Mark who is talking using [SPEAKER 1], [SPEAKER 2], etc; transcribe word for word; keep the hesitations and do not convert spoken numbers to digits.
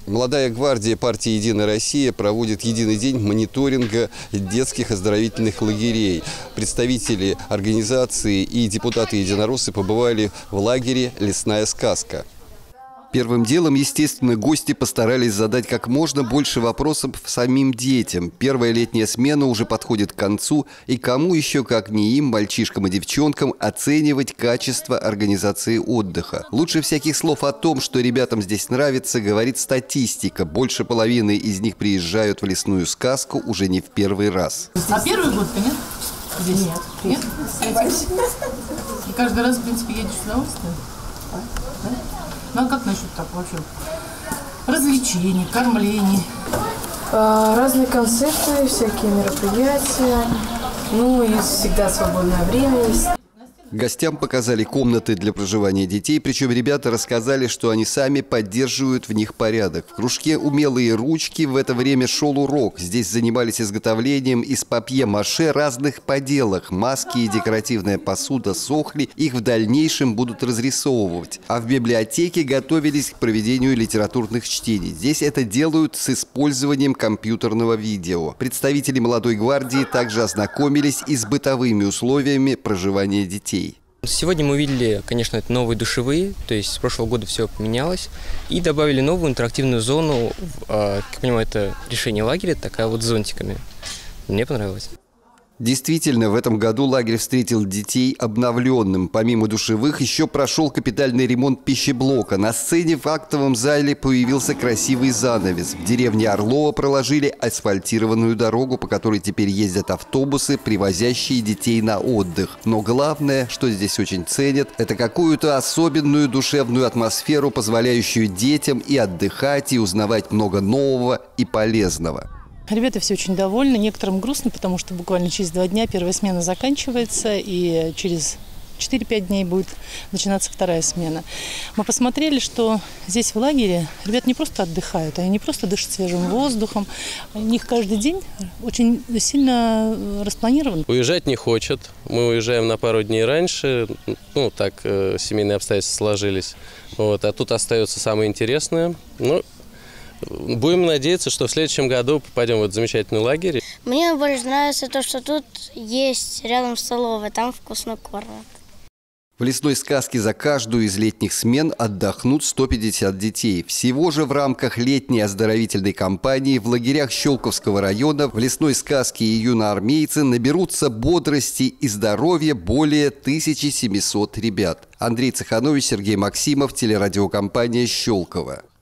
[SPEAKER 1] Молодая гвардия партии «Единая Россия» проводит единый день мониторинга детских оздоровительных лагерей. Представители организации и депутаты-единороссы побывали в лагере «Лесная сказка». Первым делом, естественно, гости постарались задать как можно больше вопросов самим детям. Первая летняя смена уже подходит к концу, и кому еще, как не им, мальчишкам и девчонкам, оценивать качество организации отдыха. Лучше всяких слов о том, что ребятам здесь нравится, говорит статистика. Больше половины из них приезжают в лесную сказку уже не в первый раз.
[SPEAKER 2] А первый год ты нет? Здесь? Нет. Нет? И каждый раз, в принципе, едешь с удовольствием? Да? Ну а как насчет так вообще? Развлечений, кормлений?
[SPEAKER 3] Разные концерты, всякие мероприятия. Ну и всегда свободное время есть.
[SPEAKER 1] Гостям показали комнаты для проживания детей, причем ребята рассказали, что они сами поддерживают в них порядок. В кружке «Умелые ручки» в это время шел урок. Здесь занимались изготовлением из папье-маше разных поделок. Маски и декоративная посуда сохли, их в дальнейшем будут разрисовывать. А в библиотеке готовились к проведению литературных чтений. Здесь это делают с использованием компьютерного видео. Представители молодой гвардии также ознакомились и с бытовыми условиями проживания детей.
[SPEAKER 4] Сегодня мы увидели, конечно, это новые душевые, то есть с прошлого года все поменялось, и добавили новую интерактивную зону, как я понимаю, это решение лагеря, такая вот с зонтиками. Мне понравилось.
[SPEAKER 1] Действительно, в этом году лагерь встретил детей обновленным. Помимо душевых, еще прошел капитальный ремонт пищеблока. На сцене в актовом зале появился красивый занавес. В деревне Орлова проложили асфальтированную дорогу, по которой теперь ездят автобусы, привозящие детей на отдых. Но главное, что здесь очень ценят, это какую-то особенную душевную атмосферу, позволяющую детям и отдыхать, и узнавать много нового и полезного.
[SPEAKER 2] Ребята все очень довольны, некоторым грустно, потому что буквально через два дня первая смена заканчивается, и через четыре-пять дней будет начинаться вторая смена. Мы посмотрели, что здесь в лагере ребята не просто отдыхают, они не просто дышат свежим воздухом, у них каждый день очень сильно распланирован.
[SPEAKER 5] Уезжать не хочет, мы уезжаем на пару дней раньше, ну так семейные обстоятельства сложились, вот, а тут остается самое интересное. Ну, будем надеяться, что в следующем году попадем в этот замечательный лагерь.
[SPEAKER 6] Мне больше нравится то, что тут есть рядом столовая, там вкусно кормят.
[SPEAKER 1] В лесной сказке за каждую из летних смен отдохнут сто пятьдесят детей. Всего же в рамках летней оздоровительной кампании в лагерях Щелковского района в лесной сказке и юноармейцы наберутся бодрости и здоровья более тысячи семисот ребят. Андрей Цеханович, Сергей Максимов, телерадиокомпания «Щелково».